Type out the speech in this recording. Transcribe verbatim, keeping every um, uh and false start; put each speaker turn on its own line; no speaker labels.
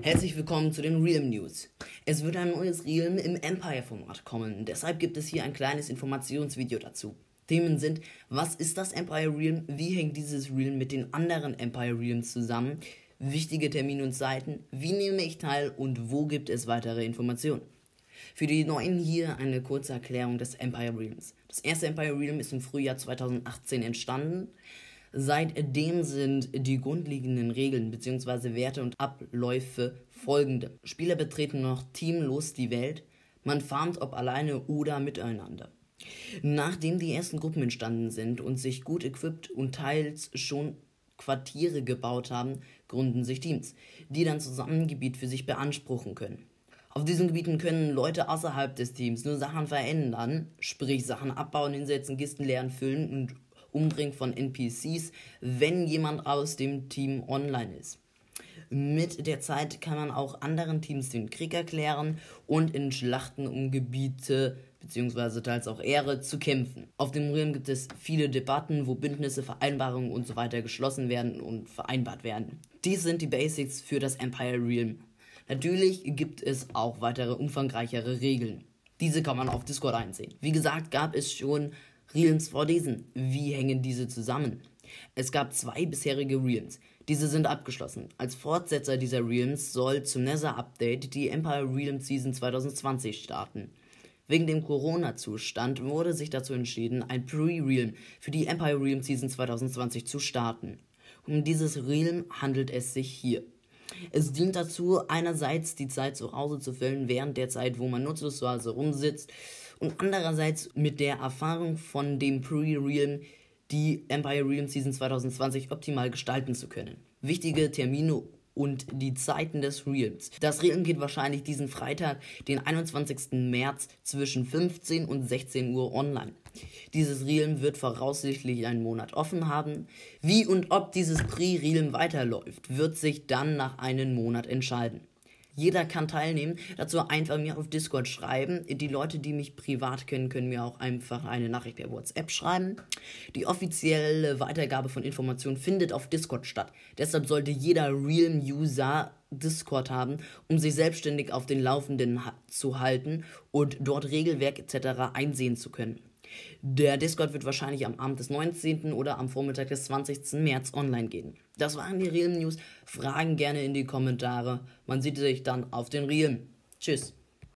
Herzlich willkommen zu den Realm News. Es wird ein neues Realm im Empire-Format kommen, deshalb gibt es hier ein kleines Informationsvideo dazu. Themen sind: Was ist das Empire Realm, wie hängt dieses Realm mit den anderen Empire Realms zusammen, wichtige Termine und Seiten, wie nehme ich teil und wo gibt es weitere Informationen. Für die Neuen hier eine kurze Erklärung des Empire Realms. Das erste Empire Realm ist im Frühjahr zweitausendachtzehn entstanden. Seitdem sind die grundlegenden Regeln bzw. Werte und Abläufe folgende. Spieler betreten noch teamlos die Welt, man farmt ob alleine oder miteinander. Nachdem die ersten Gruppen entstanden sind und sich gut equipped und teils schon Quartiere gebaut haben, gründen sich Teams, die dann zusammen ein Gebiet für sich beanspruchen können. Auf diesen Gebieten können Leute außerhalb des Teams nur Sachen verändern, sprich Sachen abbauen, hinsetzen, Kisten leeren, füllen und Umbringen von N P Cs, wenn jemand aus dem Team online ist. Mit der Zeit kann man auch anderen Teams den Krieg erklären und in Schlachten um Gebiete bzw. teils auch Ehre zu kämpfen. Auf dem Realm gibt es viele Debatten, wo Bündnisse, Vereinbarungen und so weiter geschlossen werden und vereinbart werden. Dies sind die Basics für das Empire Realm. Natürlich gibt es auch weitere umfangreichere Regeln. Diese kann man auf Discord einsehen. Wie gesagt, gab es schon Realms vor diesen. Wie hängen diese zusammen? Es gab zwei bisherige Realms. Diese sind abgeschlossen. Als Fortsetzer dieser Realms soll zum Nether-Update die Empire Realm Season zwanzig zwanzig starten. Wegen dem Corona-Zustand wurde sich dazu entschieden, ein Pre-Realm für die Empire Realm Season zwanzig zwanzig zu starten. Um dieses Realm handelt es sich hier. Es dient dazu, einerseits die Zeit zu Hause zu füllen, während der Zeit, wo man nutzlos zu Hause rumsitzt, und andererseits mit der Erfahrung von dem Pre-Realm die Empire Realm Season zwanzig zwanzig optimal gestalten zu können. Wichtige Termine und die Zeiten des Realms. Das Realm geht wahrscheinlich diesen Freitag, den einundzwanzigsten März zwischen fünfzehn und sechzehn Uhr online. Dieses Realm wird voraussichtlich einen Monat offen haben. Wie und ob dieses Pre-Realm weiterläuft, wird sich dann nach einem Monat entscheiden. Jeder kann teilnehmen, dazu einfach mir auf Discord schreiben. Die Leute, die mich privat kennen, können mir auch einfach eine Nachricht per WhatsApp schreiben. Die offizielle Weitergabe von Informationen findet auf Discord statt. Deshalb sollte jeder Realm-User Discord haben, um sich selbstständig auf den Laufenden ha- zu halten und dort Regelwerk et cetera einsehen zu können. Der Discord wird wahrscheinlich am Abend des neunzehnten oder am Vormittag des zwanzigsten März online gehen. Das waren die Realm News. Fragen gerne in die Kommentare. Man sieht sich dann auf den Realm. Tschüss.